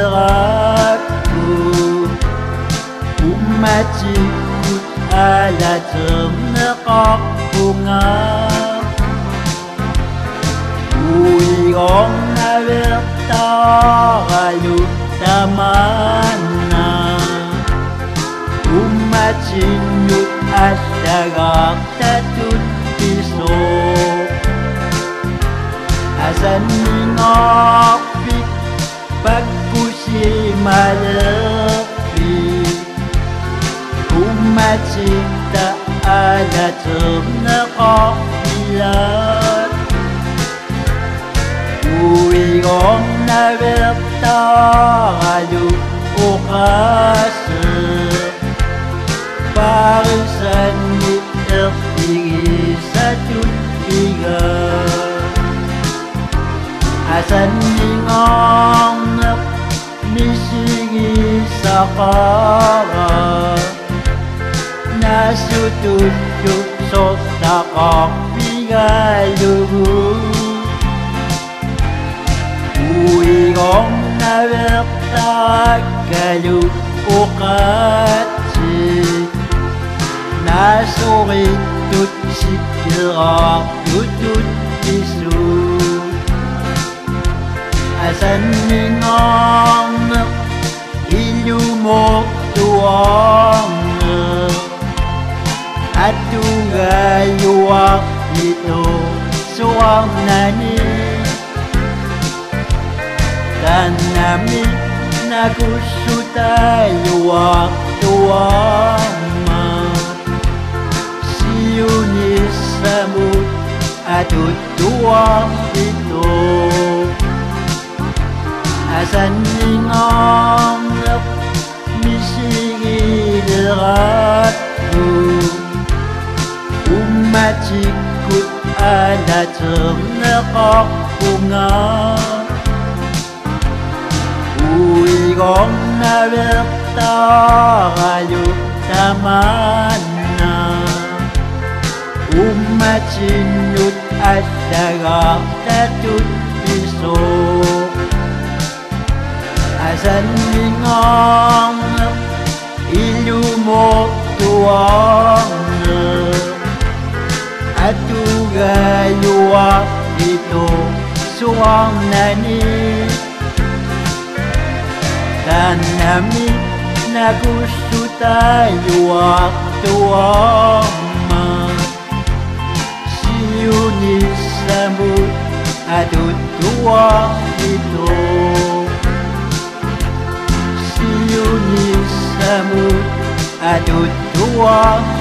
liratku Umaciku ala terneqaq bunga Uigong navertaralu tamana Umacinyut asagaq tatut piso Asan ningaqpik pagkusi malepik Umacita ala terneqaq bilat Uigong navertaralu uqasir Parisan ni ertigi satut bigat Asan ningongnek nisigi sakara Nasututut sotaqaq bigalugu Uigong navertakalu uqatsik Nasuritut sikiraq tutut isu Asan ningongnek ilumok tuongnek Atugayuaq ito suang nani Tanami nagusutayuaq tuongma Siyunis samut atut tuong ito Asan ningongnek misigi liratku Umacikut ala terneqaq bunga Uigong navertaralu tamana Umacinyut asagaq tatut piso Asan ningongnek ilumok tuongnek Atugayuaq ito suang nani Tanami nagusutayuaq tuongma Siyunis samut atut tuong ito Siyunis samut atut tuong